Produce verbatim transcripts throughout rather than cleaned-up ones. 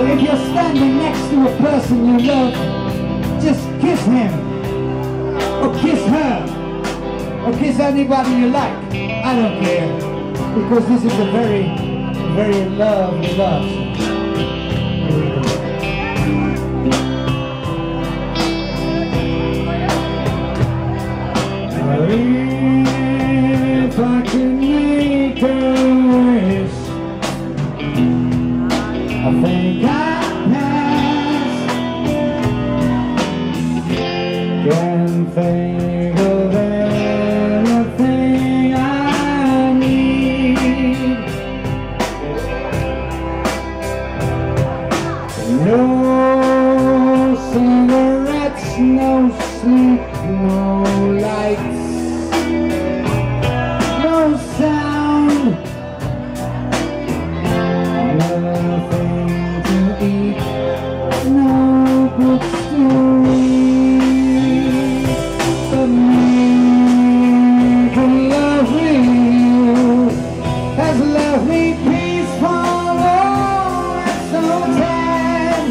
if you're standing next to a person you love, just kiss him, or kiss her, or kiss anybody you like. I don't care, because this is a very, very lovely love. Here we go. If I could make a wish, I think I'd pass. Can't think of anything I need. No cigarettes, no sleep, no lights, no sound, nothing to eat, no books to read, but me can love you, has left me peaceful, oh, and so sad.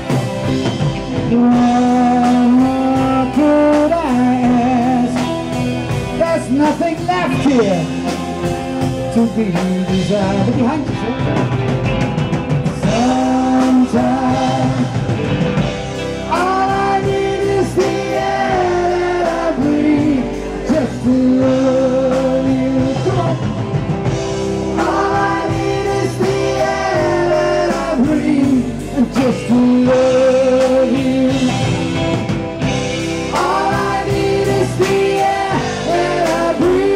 What more could I ask? There's nothing left here to be desired. Look behind you, sir. Sometimes all I need is the air that I breathe, just to love you. Come on. All I need is the air that I breathe, and just to love you. All I need is the air that I breathe.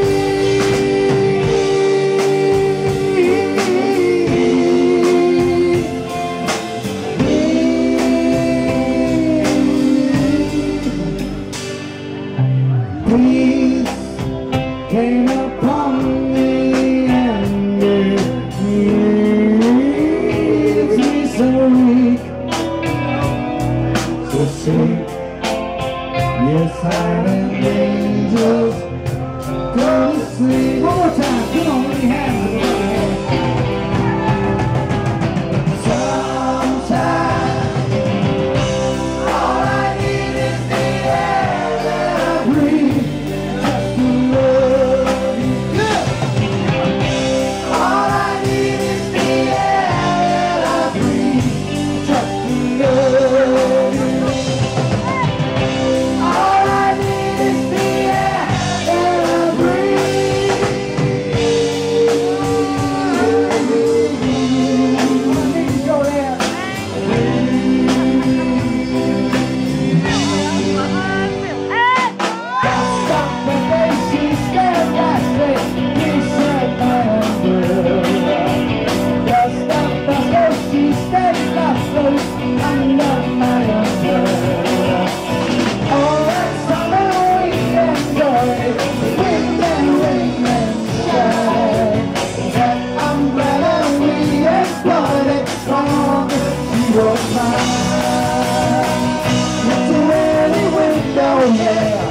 Peace came upon me and it leaves me so weak, so sick. Yes, silent angels go to sleep. One more time, come on, with your hands above your head. Sometimes all I need is the air that I breathe, just to love you. Good. All I need is the air that I breathe, just to love you. All I need is the air that I breathe. Come on, ladies, go there. Stop the face, she stared back straight. He said, I am good. Just stop the face, she stared back straight. I love my umbrella. All that summer weekend joy, wind and rain and shine. That umbrella we explored it from she was mine. It's a really window, yeah.